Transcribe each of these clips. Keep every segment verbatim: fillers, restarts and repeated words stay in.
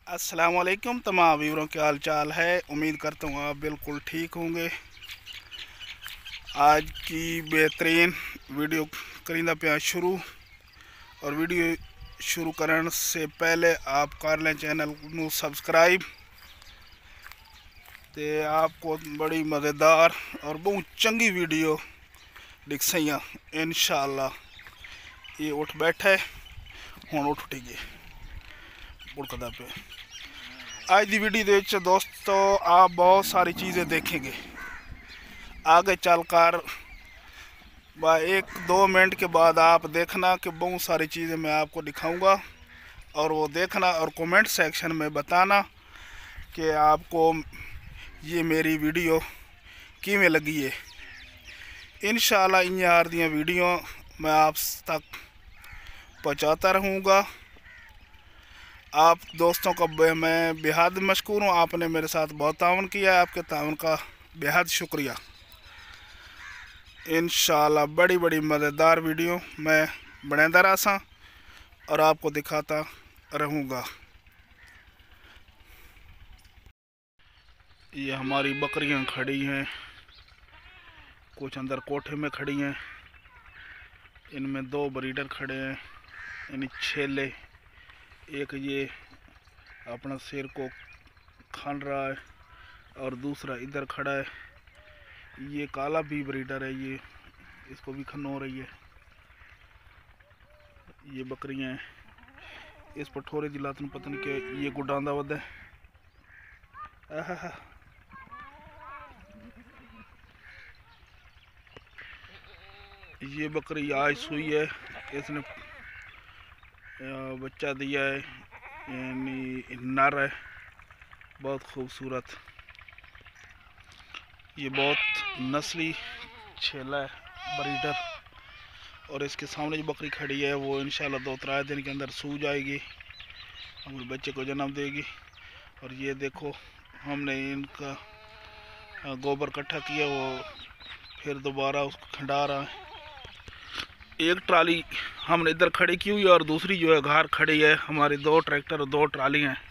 अस्सलाम वालेकुम तमाम व्यूअरों के हाल चाल है। उम्मीद करता हूँ आप बिल्कुल ठीक होंगे। आज की बेहतरीन वीडियो करींदा पिया शुरू। और वीडियो शुरू करने से पहले आप कर लें चैनल को सब्सक्राइब। तो आपको बड़ी मज़ेदार और बहुत चंगी वीडियो दिख सही इंशाअल्लाह। ये उठ बैठे हुण उठ उठिए बुड़कदा पे। आज की वीडियो के दोस्तों आप बहुत सारी चीज़ें देखेंगे। आगे चलकर व एक दो मिनट के बाद आप देखना कि बहुत सारी चीज़ें मैं आपको दिखाऊंगा, और वो देखना और कमेंट सेक्शन में बताना कि आपको ये मेरी वीडियो किमें लगी है। इंशाअल्लाह इन यार दी वीडियो मैं आप तक पहुँचाता रहूँगा। आप दोस्तों का मैं बेहद मशकूर हूँ। आपने मेरे साथ बहुत तावन किया है, आपके तावन का बेहद शुक्रिया। इंशाअल्लाह बड़ी बड़ी मज़ेदार वीडियो मैं बनाता रहा और आपको दिखाता रहूँगा। ये हमारी बकरियां खड़ी हैं, कुछ अंदर कोठे में खड़ी हैं। इनमें दो ब्रीडर खड़े हैं, यानी छेले। एक ये अपना सिर को खान रहा है और दूसरा इधर खड़ा है। ये काला भी ब्रीडर है, ये इसको भी खन हो रही है। ये बकरियां हैं, इस पठोरे की लात में पता नहीं क्या ये गुडांदा वद है। ये बकरी आज सुई है, इसने बच्चा दिया है, यानी नर है, बहुत खूबसूरत। ये बहुत नस्ली छेला है ब्रीडर। और इसके सामने जो बकरी खड़ी है वो इंशाल्लाह दो त्रा दिन के अंदर सू जाएगी, अपने बच्चे को जन्म देगी। और ये देखो हमने इनका गोबर इकट्ठा किया, वो फिर दोबारा उसको खंडा रहा है। एक ट्राली हमने इधर खड़ी की हुई है और दूसरी जो है घर खड़ी है। हमारी दो ट्रैक्टर और दो ट्राली हैं।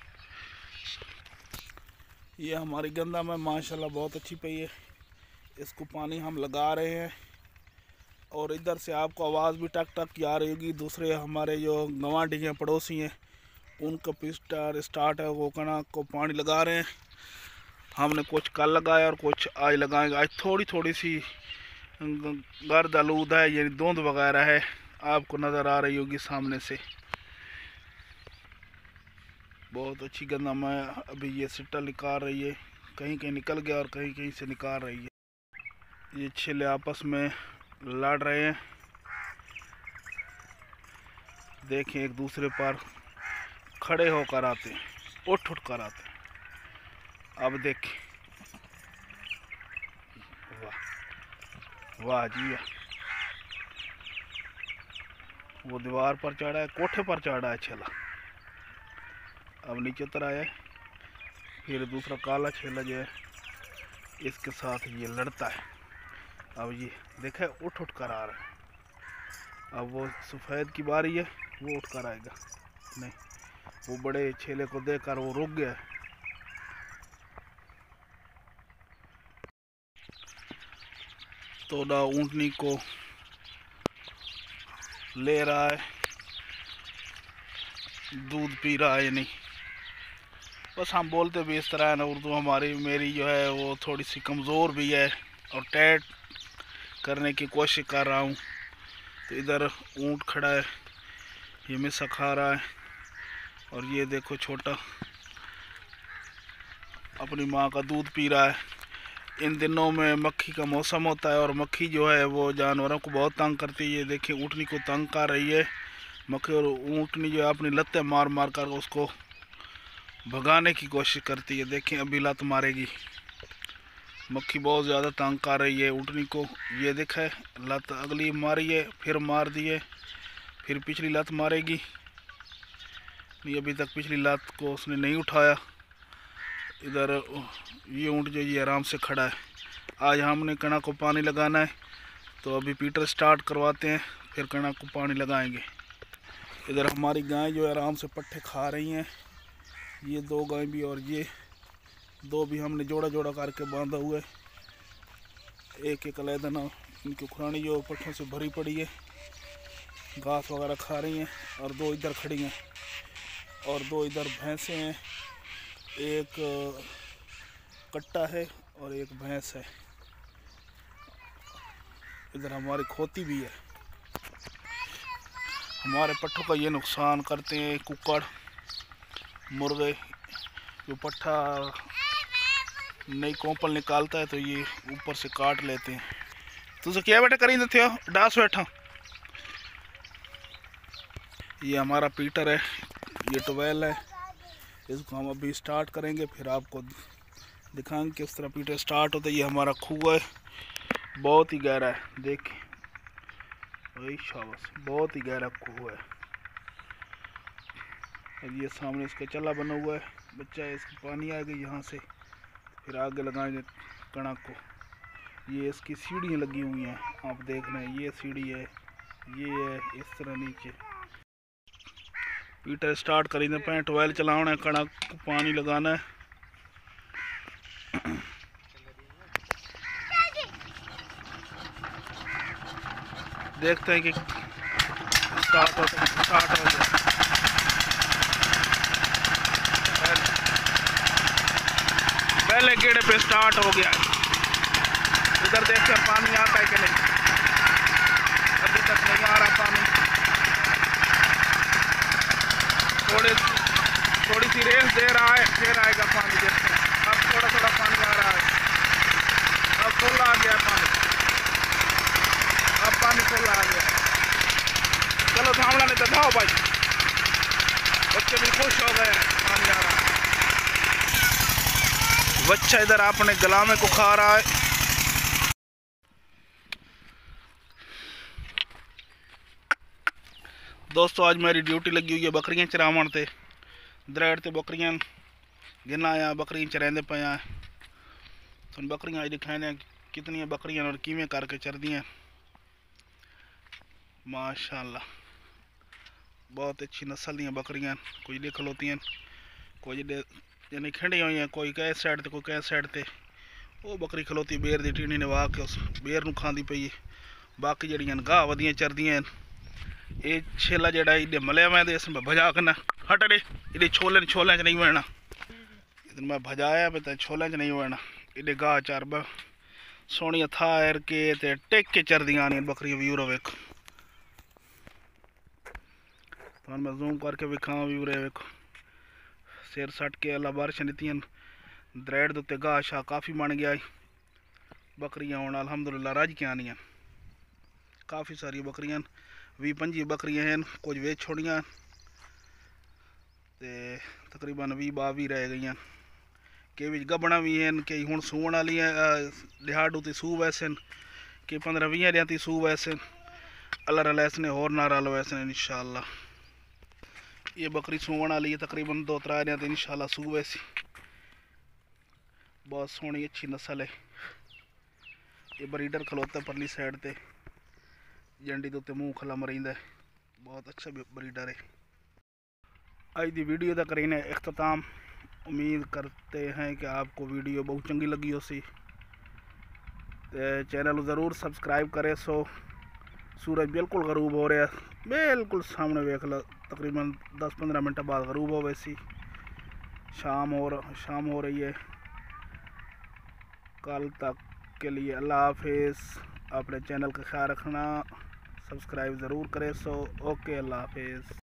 ये हमारी गंदा में माशाल्लाह बहुत अच्छी पई है, इसको पानी हम लगा रहे हैं। और इधर से आपको आवाज़ भी टक टक आ रही होगी। दूसरे हमारे जो गवांढी हैं, पड़ोसी हैं, उनका पिस्टर स्टार्ट है, वो कना को पानी लगा रहे हैं। हमने कुछ कल लगाया और कुछ आज लगाएंगे। आज थोड़ी थोड़ी सी गर्द आलूद है, यानी धुंध वगैरह है, आपको नज़र आ रही होगी सामने से। बहुत अच्छी गंदा मैं अभी ये सिट्टा निकाल रही है, कहीं कहीं निकल गया और कहीं कहीं से निकाल रही है। ये छेले आपस में लड़ रहे हैं, देखें एक दूसरे पर खड़े होकर आते हैं, उठ उठ कर आते हैं। अब देखें, वाह वाह जी वाह। वो दीवार पर चढ़ा है, कोठे पर चढ़ा है छेला, अब नीचे उतर आया है। फिर दूसरा काला छेला जो है इसके साथ ये लड़ता है। अब ये देखे उठ उठ कर आ रहा है। अब वो सफ़ेद की बारी है, वो उठ कर आएगा। नहीं, वो बड़े छेले को देखकर वो रुक गया है। तोड़ा ऊँटनी को ले रहा है, दूध पी रहा है। नहीं, बस हम बोलते भी इस तरह है ना। उर्दू हमारी मेरी जो है वो थोड़ी सी कमज़ोर भी है और टैट करने की कोशिश कर रहा हूँ। तो इधर ऊँट खड़ा है, ये मिसा खा रहा है। और ये देखो छोटा अपनी माँ का दूध पी रहा है। इन दिनों में मक्खी का मौसम होता है और मक्खी जो है वो जानवरों को बहुत तंग करती है। ये देखिए ऊँटनी को तंग कर रही है मक्खी, और ऊँटनी जो है अपनी लत्तें मार मार कर उसको भगाने की कोशिश करती है। देखें अभी लत मारेगी, मक्खी बहुत ज़्यादा तंग कर रही है ऊँटनी को। ये देखा है लत अगली मारी है, फिर मार दी है, फिर पिछली लत मारेगी। नहीं, अभी तक पिछली लत को उसने नहीं उठाया। इधर ये ऊँट जो ये आराम से खड़ा है। आज हमने कणा को पानी लगाना है, तो अभी पीटर स्टार्ट करवाते हैं, फिर कणा को पानी लगाएंगे। इधर हमारी गाय जो है आराम से पट्ठे खा रही हैं। ये दो गाय भी और ये दो भी हमने जोड़ा जोड़ा करके बांधा हुआ है। एक एक अलहदा ना इनकी खुरानी जो पट्ठों से भरी पड़ी है, घास वगैरह खा रही हैं। और दो इधर खड़ी हैं और दो इधर भैंसें हैं। एक कट्टा है और एक भैंस है। इधर हमारी खोती भी है। हमारे पट्ठों का ये नुकसान करते हैं कुक्कड़ मुर्गे। जो पट्ठा नई कोंपल निकालता है तो ये ऊपर से काट लेते हैं। तुझे क्या बेटा करी थे डांस बैठा। ये हमारा पीटर है, ये ट्वेल्व है। इसको हम अभी स्टार्ट करेंगे, फिर आपको दिखाएंगे किस तरह पीटर स्टार्ट होता है। ये हमारा खूह है, बहुत ही गहरा है। देखिए वही शाबाश, बहुत ही गहरा खूह है। और ये सामने इसका चला बना हुआ है, बच्चा है। इसकी पानी आ गई यहाँ से, फिर आगे लगाएंगे कणक को। ये इसकी सीढ़ियाँ लगी हुई हैं, आप देख रहे हैं। ये सीढ़ी है, ये है, इस तरह नीचे। पीटर स्टार्ट करेंगे, पैं ट्वेल्व चलाना है, कणक को पानी लगाना है। देखते हैं कि स्टार्ट हो स्टार्ट हो गया। पहले गेड़े पे स्टार्ट हो गया। इधर देखते हैं पानी आता है कि नहीं। अभी तक नहीं आ रहा पानी। थोड़ी थोड़ी सी रेस दे रहा है, फिर आएगा पानी। देखते हैं, अब थोड़ा थोड़ा पानी आ रहा है। अब फुल आ गया पानी, अब पानी फुल आ गया। चलो थामला नहीं तो धाओ भाई। बच्चे भी खुश हो गए, पानी आ रहा है। बच्चा इधर अपने गलामे को खा रहा है। दोस्तों आज मेरी ड्यूटी लगी हुई है बकरियां चरावन ते। दरेड़ ते बकरियां गिना आया, बकरियां चरेंदे पे आ। तो बकरियां अज दिखाने कितनी बकरियां और किवें करके चरदियां। माशाअल्लाह बहुत अच्छी नस्ल दी बकरियां। कोई इधर खलोती, कोई यानी खिंडी हुई हैं, कोई कैस साइड ते कोई कैस साइड ते। वो बकरी खलोती बेर दी टीनी नवा के उस बेर नूं खांदी पई है। बाकी जड़ियां गाह वधियां चरदियां। ये छेला जड़ा इधे मलिया मैं इसमें भजा करना हट दे। इधे छोले छोले च नहीं बहना। इधर मैं भजाया पे तो छोले च नहीं बहना। इधे गाह चार ब सोहनिया थार के ते टेक के चरदियां ने बकरियां। व्यूरो वेखो, तो मैं जूम करके विखावा व्यूरे वेखो। सिर सट के अल्लाह बारिश नीतियां दरेड़ दे उत्ते गाह शाह काफ़ी बन गया। बकरियां हुण अलहमदुलिल्लाह रज के आनियां। काफ़ी सारी बकरियां भी पंजी बकरियां हैं, कुछ वेच छोड़ियां ते तकरीबन भी बावी रह गई। कई विच गबना भी हैं, कई हुण सूण वाली दिहाड़ू ती सूह वैसे, कई पंद्रह वीह दिन ती सूह वैसे। अल्लाह रल ऐसने होर ना रल वैसे इंशाअल्लाह। ये बकरी सूवन वाली है, तकरीबन दो त्रै दिन इंशाअल्लाह सूह वैसी। बहुत सोहनी अच्छी नस्ल है। ये ब्रीडर खलोता परली साइड ते जंडी के मुँह खला मरींदा है। बहुत अच्छा ब्रीडर है। आज की वीडियो का करीने इख्तिताम। उम्मीद करते हैं कि आपको वीडियो बहुत चंगी लगी हो सी। ते चैनल ज़रूर सब्सक्राइब करे। सो सूरज बिल्कुल गरूब हो रहा है, बिल्कुल सामने वेख लो। तकरीबन दस पंद्रह मिनट बाद गरूब हो वैसी। शाम हो शाम हो रही है। कल तक के लिए अल्लाह हाफिज़। अपने चैनल का ख्याल रखना, सब्सक्राइब ज़रूर करें। सो ओके, अल्लाह हाफिज़।